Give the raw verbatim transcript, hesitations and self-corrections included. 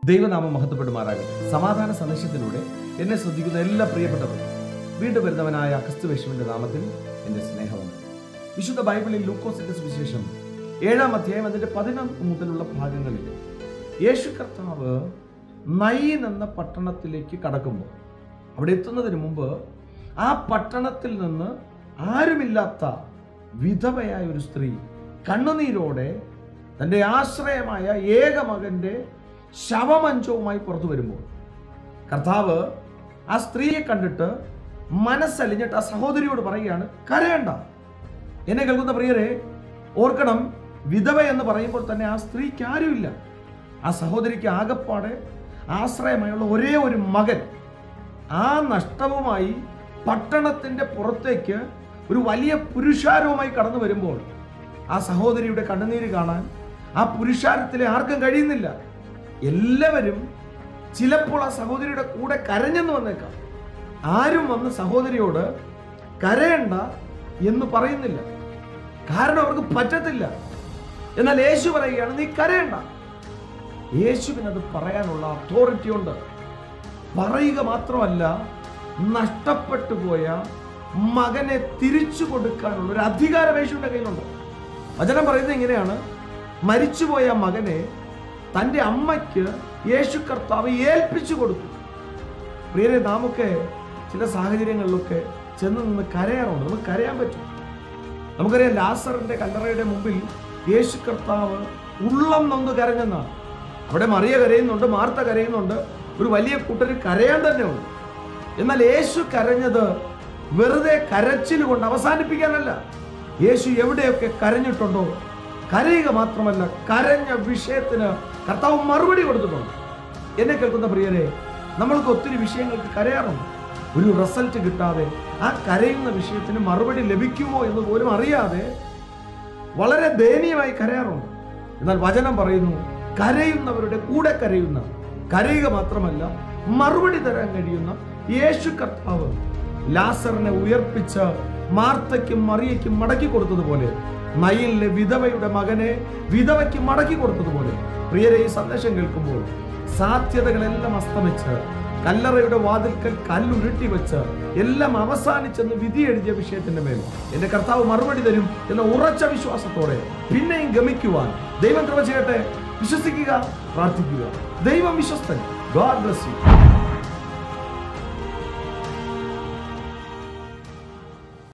ദൈവനാമം മഹത്വപ്പെടുമാറാകട്ടെ. സമാധാന സന്ദേശത്തിലൂടെ എന്നെ ശ്രദ്ധിക്കുന്ന എല്ലാ പ്രിയപ്പെട്ടവർക്കും വീണ്ടും വരുന്നവനായ ക്രിസ്തുയേശുവിന്റെ നാമത്തിൽ എൻ്റെ സ്നേഹമുണ്ട്. വിശുദ്ധ ബൈബിളിൽ ലൂക്കോസിന്റെ സുവിശേഷം ഏഴാം അധ്യായം അതിന്റെ പതിനൊന്ന് മുതലുള്ള ഭാഗങ്ങളിൽ യേശു കർത്താവ് നയീൻ എന്ന പട്ടണത്തിലേക്ക് കടക്കുമ്പോൾ അവിടെ എത്തുന്നതിന് മുമ്പ് ആ പട്ടണത്തിൽ നിന്ന് ആരുമില്ലാത്ത വിധവയായ ഒരു സ്ത്രീ കണ്ണുനീരോടെ തൻ്റെ ആശ്രയമായ ഏക മകൻ്റെ ശവമഞ്ചവുമായി പുറത്തു വരുമ്പോൾ കർത്താവ് ആ സ്ത്രീയെ കണ്ടിട്ട് മനസ്സലിഞ്ഞിട്ട് ആ സഹോദരിയോട് പറയുകയാണ്, കരയണ്ട. എന്നെ കേൾക്കുന്ന പ്രിയരെ, ഓർക്കണം, വിധവ എന്ന് പറയുമ്പോൾ തന്നെ ആ സ്ത്രീക്ക് ആരുമില്ല. ആ സഹോദരിക്ക് ആകപ്പാടെ ആശ്രയമായുള്ള ഒരേ ഒരു മകൻ. ആ നഷ്ടവുമായി പട്ടണത്തിൻ്റെ പുറത്തേക്ക് ഒരു വലിയ പുരുഷാരവുമായി കടന്നു വരുമ്പോൾ ആ സഹോദരിയുടെ കണ്ണുനീര് കാണാൻ ആ പുരുഷാരത്തിലെ ആർക്കും കഴിയുന്നില്ല. എല്ലാവരും ചിലപ്പോൾ ആ സഹോദരിയുടെ കൂടെ കരഞ്ഞെന്ന് വന്നേക്കാം. ആരും വന്ന് സഹോദരിയോട് കരയണ്ട എന്ന് പറയുന്നില്ല, കാരണം അവർക്ക് പറ്റത്തില്ല. എന്നാൽ യേശു പറയുകയാണ്, നീ കരയണ്ട. യേശുവിനത് പറയാനുള്ള അതോറിറ്റി ഉണ്ട്. പറയുക മാത്രമല്ല, നഷ്ടപ്പെട്ടു പോയ മകനെ തിരിച്ചു കൊടുക്കാനുള്ള ഒരു അധികാരം യേശുവിന്റെ കയ്യിലുണ്ട്. വചനം പറയുന്നത് ഇങ്ങനെയാണ്, മരിച്ചുപോയ മകനെ തൻ്റെ അമ്മയ്ക്ക് യേശു കർത്താവ് ഏൽപ്പിച്ചു കൊടുത്തു. പ്രിയരെ, നാമൊക്കെ ചില സാഹചര്യങ്ങളിലൊക്കെ ചെന്ന് നിന്ന് കരയാറുണ്ട്. നമുക്ക് കരയാൻ പറ്റും. നമുക്കറിയാം, ലാസറിന്റെ കല്ലറയുടെ മുമ്പിൽ യേശു കർത്താവ് ഉള്ളം നൊന്ന് കരഞ്ഞെന്നാണ്. അവിടെ മറിയ കരയുന്നുണ്ട്, മാർത്ത കരയുന്നുണ്ട്, ഒരു വലിയ കൂട്ടർ കരയാൻ തന്നെ ഉണ്ട്. എന്നാൽ യേശു കരഞ്ഞത് വെറുതെ കരച്ചിൽ കൊണ്ട് അവസാനിപ്പിക്കാനല്ല. യേശു എവിടെയൊക്കെ കരഞ്ഞിട്ടുണ്ടോ, കരയുക മാത്രമല്ല, കരഞ്ഞ വിഷയത്തിന് കർത്താവ് മറുപടി കൊടുത്തിട്ടുണ്ട്. എന്നെ കേൾക്കുന്ന പ്രിയരെ, നമ്മൾക്ക് ഒത്തിരി വിഷയങ്ങൾക്ക് കരയാറുണ്ട്. ഒരു റിസൾട്ട് കിട്ടാതെ ആ കരയുന്ന വിഷയത്തിന് മറുപടി ലഭിക്കുമോ എന്ന് പോലും അറിയാതെ വളരെ ദയനീയമായി കരയാറുണ്ട്. എന്നാൽ വചനം പറയുന്നു, കരയുന്നവരുടെ കൂടെ കരയുന്ന, കരയുക മാത്രമല്ല മറുപടി തരാൻ കഴിയുന്ന യേശു കർത്താവ് ലാസറിനെ ഉയർപ്പിച്ച് മാർത്തയ്ക്കും മറിയയ്ക്കും മടക്കി കൊടുത്തതുപോലെ, നയീനിലെ വിധവയുടെ മകനെ വിധവയ്ക്ക് മടക്കി കൊടുത്തതുപോലെ, പ്രിയരെ, ഈ സന്ദേശം കേൾക്കുമ്പോൾ സാധ്യതകളെല്ലാം അസ്തമിച്ച് കല്ലറയുടെ വാതിൽക്കൽ കല്ലുരുട്ടി വെച്ച് എല്ലാം അവസാനിച്ചെന്ന് വിധി എഴുതിയ വിഷയത്തിന്റെ മേൽ എന്റെ കർത്താവ് മറുപടി തരും എന്ന ഉറച്ച വിശ്വാസത്തോടെ പിന്നെയും ഗമിക്കുവാൻ ദൈവം കൃപ ചെയ്യട്ടെ. വിശ്വസിക്കുക, പ്രാർത്ഥിക്കുക. ദൈവം വിശ്വസ്തൻ. God bless U.